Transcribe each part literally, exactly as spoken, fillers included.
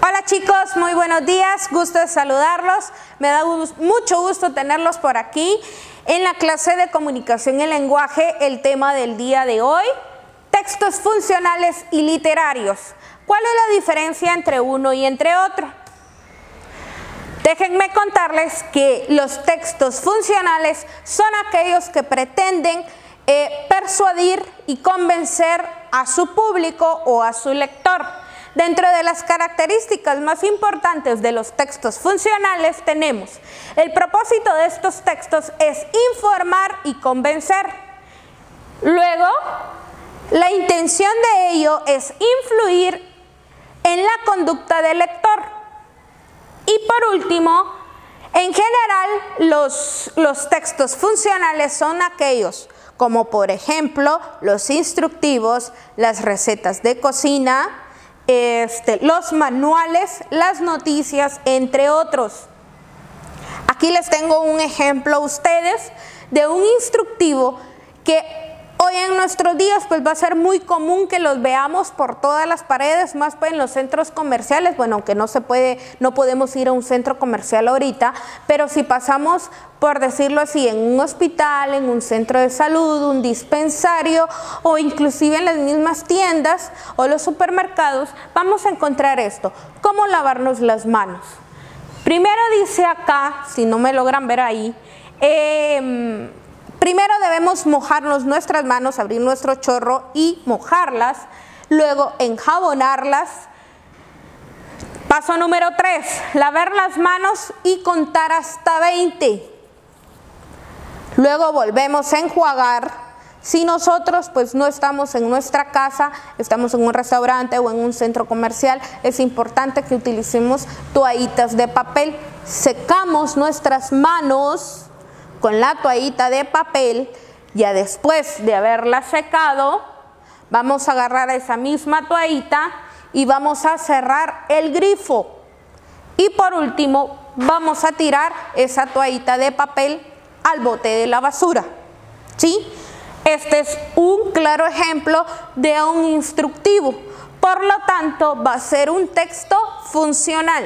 Hola chicos, muy buenos días, gusto de saludarlos, me da mucho gusto tenerlos por aquí en la clase de comunicación y lenguaje. El tema del día de hoy, textos funcionales y literarios. ¿Cuál es la diferencia entre uno y entre otro? Déjenme contarles que los textos funcionales son aquellos que pretenden eh, persuadir y convencer a su público o a su lector. Dentro de las características más importantes de los textos funcionales tenemos: el propósito de estos textos es informar y convencer. Luego, la intención de ello es influir en la conducta del lector. Y por último, en general, los, los textos funcionales son aquellos como, por ejemplo, los instructivos, las recetas de cocina, Este, los manuales, las noticias, entre otros. Aquí les tengo un ejemplo a ustedes de un instructivo que hoy en nuestros días pues va a ser muy común que los veamos por todas las paredes, más pues en los centros comerciales. Bueno, aunque no se puede, no podemos ir a un centro comercial ahorita, pero si pasamos, por decirlo así, en un hospital, en un centro de salud, un dispensario o inclusive en las mismas tiendas o los supermercados, vamos a encontrar esto: cómo lavarnos las manos. Primero dice acá, si no me logran ver ahí, eh, primero debemos mojarnos nuestras manos, abrir nuestro chorro y mojarlas, luego enjabonarlas. Paso número tres, lavar las manos y contar hasta veinte. Luego volvemos a enjuagar. Si nosotros pues no estamos en nuestra casa, estamos en un restaurante o en un centro comercial, es importante que utilicemos toallitas de papel. Secamos nuestras manos con la toallita de papel. Ya después de haberla secado, vamos a agarrar esa misma toallita y vamos a cerrar el grifo. Y por último, vamos a tirar esa toallita de papel al bote de la basura. ¿Sí? Este es un claro ejemplo de un instructivo. Por lo tanto, va a ser un texto funcional.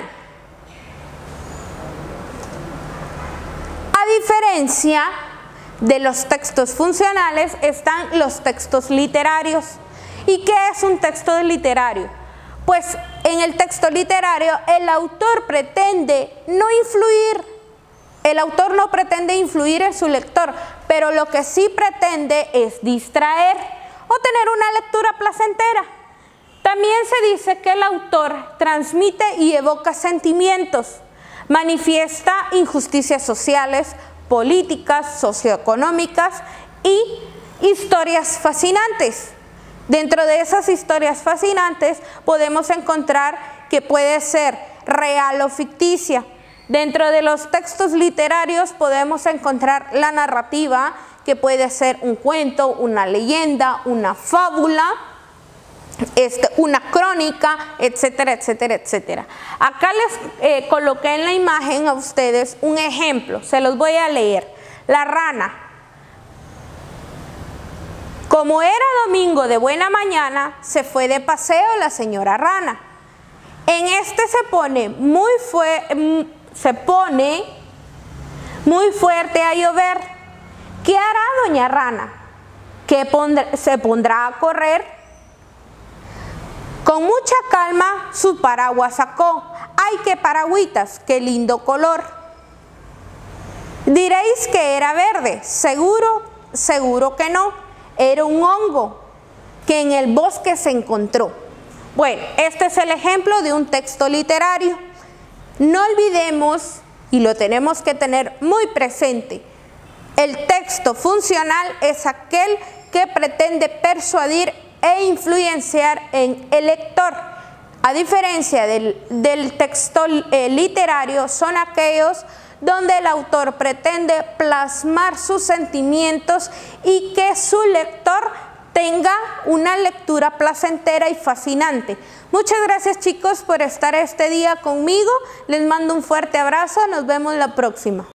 A diferencia de los textos funcionales están los textos literarios. ¿Y qué es un texto literario? Pues en el texto literario el autor pretende no influir, el autor no pretende influir en su lector, pero lo que sí pretende es distraer o tener una lectura placentera. También se dice que el autor transmite y evoca sentimientos, manifiesta injusticias sociales, políticas, socioeconómicas y historias fascinantes. Dentro de esas historias fascinantes podemos encontrar que puede ser real o ficticia. Dentro de los textos literarios podemos encontrar la narrativa, que puede ser un cuento, una leyenda, una fábula, Este, una crónica, etcétera, etcétera, etcétera. Acá les eh, coloqué en la imagen a ustedes un ejemplo, se los voy a leer. La rana. Como era domingo de buena mañana, se fue de paseo la señora rana. En este se pone muy, fue, se pone muy fuerte a llover. ¿Qué hará doña rana? ¿Qué pondrá, se pondrá a correr? Con mucha calma su paraguas sacó. ¡Ay, qué paragüitas! ¡Qué lindo color! Diréis que era verde. Seguro, seguro que no. Era un hongo que en el bosque se encontró. Bueno, este es el ejemplo de un texto literario. No olvidemos, y lo tenemos que tener muy presente, el texto funcional es aquel que pretende persuadir e influenciar en el lector. A diferencia del, del texto eh, literario, son aquellos donde el autor pretende plasmar sus sentimientos y que su lector tenga una lectura placentera y fascinante. Muchas gracias chicos por estar este día conmigo. Les mando un fuerte abrazo. Nos vemos la próxima.